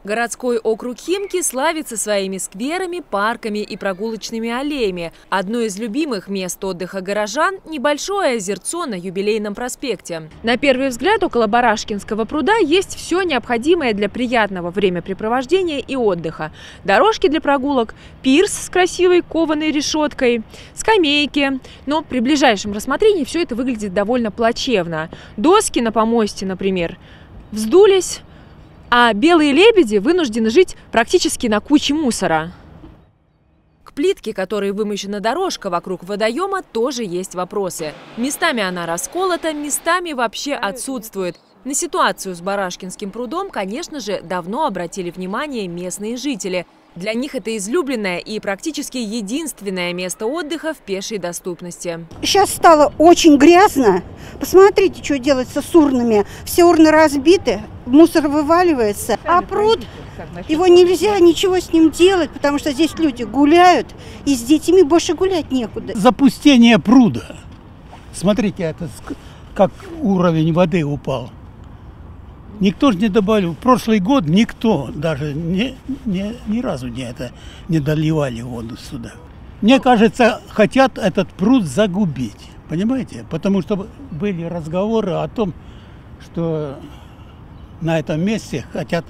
Городской округ Химки славится своими скверами, парками и прогулочными аллеями. Одно из любимых мест отдыха горожан – небольшое озерцо на Юбилейном проспекте. На первый взгляд, около Барашкинского пруда есть все необходимое для приятного времяпрепровождения и отдыха. Дорожки для прогулок, пирс с красивой кованой решеткой, скамейки. Но при ближайшем рассмотрении все это выглядит довольно плачевно. Доски на помосте, например, вздулись, а белые лебеди вынуждены жить практически на куче мусора. К плитке, которой вымощена дорожка вокруг водоема, тоже есть вопросы. Местами она расколота, местами вообще отсутствует. На ситуацию с Барашкинским прудом, конечно же, давно обратили внимание местные жители. Для них это излюбленное и практически единственное место отдыха в пешей доступности. Сейчас стало очень грязно. Посмотрите, что делается с урнами. Все урны разбиты, мусор вываливается. А пруд, его нельзя ничего с ним делать, потому что здесь люди гуляют, и с детьми больше гулять некуда. Запустение пруда. Смотрите, это как уровень воды упал. Никто же не добавил. В прошлый год никто даже ни разу не доливали воду сюда. Мне кажется, хотят этот пруд загубить. Понимаете? Потому что были разговоры о том, что на этом месте хотят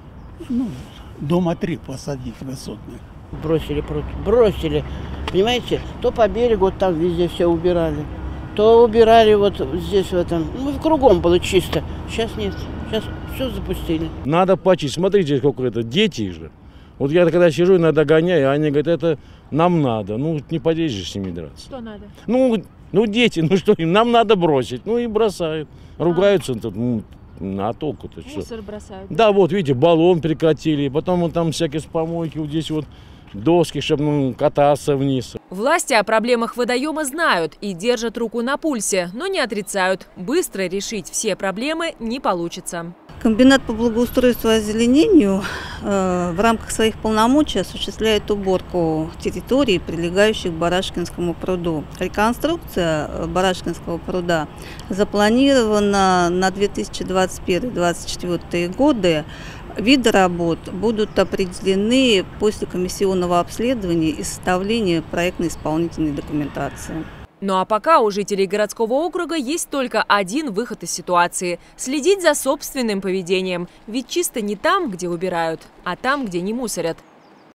дома 3 посадить высотных. Бросили пруд. Бросили. Понимаете? То по берегу там везде все убирали. То убирали вот здесь в этом. Кругом было чисто. Сейчас нет. Сейчас все запустили. Надо почистить. Смотрите, сколько это. Дети же. Вот я когда сижу, иногда гоняю, они говорят, это нам надо. Ну, не полезешь с ними драться. Что надо? Ну дети, что им, нам надо бросить. И бросают. Ругаются тут, а толку-то что? Мусор бросают. Да, вот, видите, баллон прекратили. Потом там всякие с помойки, вот здесь вот доски, чтобы кататься вниз. Власти о проблемах водоема знают и держат руку на пульсе, но не отрицают. Быстро решить все проблемы не получится. Комбинат по благоустройству и озеленению в рамках своих полномочий осуществляет уборку территорий, прилегающих к Барашкинскому пруду. Реконструкция Барашкинского пруда запланирована на 2021-2024 годы. Виды работ будут определены после комиссионного обследования и составления проектно-исполнительной документации. Ну а пока у жителей городского округа есть только один выход из ситуации – следить за собственным поведением. Ведь чисто не там, где убирают, а там, где не мусорят.